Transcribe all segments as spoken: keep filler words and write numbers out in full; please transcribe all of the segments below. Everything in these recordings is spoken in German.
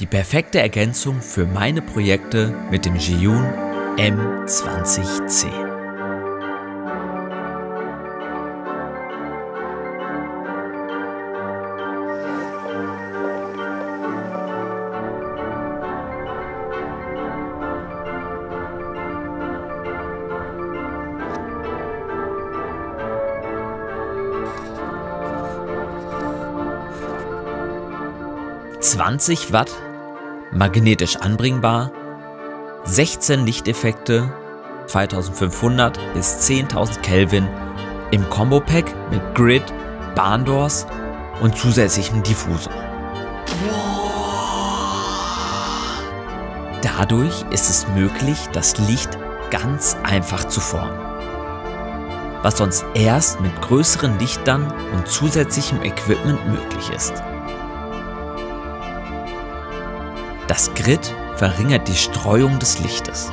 perfekte Ergänzung für meine Projekte mit dem Zhiyun M zwanzig C. zwanzig Watt, magnetisch anbringbar, sechzehn Lichteffekte, zweitausendfünfhundert bis zehntausend Kelvin im Combo-Pack mit Grid, Barndoors und zusätzlichem Diffusor. Dadurch ist es möglich, das Licht ganz einfach zu formen, was sonst erst mit größeren Lichtern und zusätzlichem Equipment möglich ist. Das Grid verringert die Streuung des Lichtes.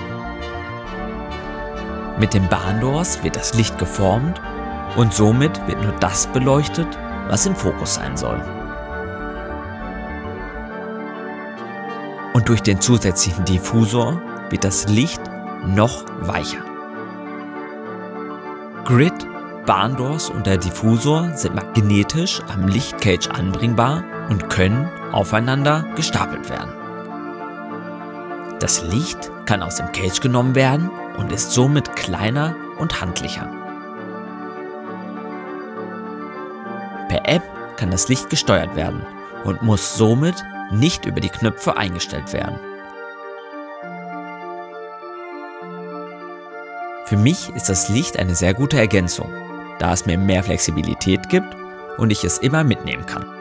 Mit den Barndoors wird das Licht geformt und somit wird nur das beleuchtet, was im Fokus sein soll. Und durch den zusätzlichen Diffusor wird das Licht noch weicher. Grid, Barndoors und der Diffusor sind magnetisch am Lichtcage anbringbar und können aufeinander gestapelt werden. Das Licht kann aus dem Cage genommen werden und ist somit kleiner und handlicher. Per App kann das Licht gesteuert werden und muss somit nicht über die Knöpfe eingestellt werden. Für mich ist das Licht eine sehr gute Ergänzung, da es mir mehr Flexibilität gibt und ich es immer mitnehmen kann.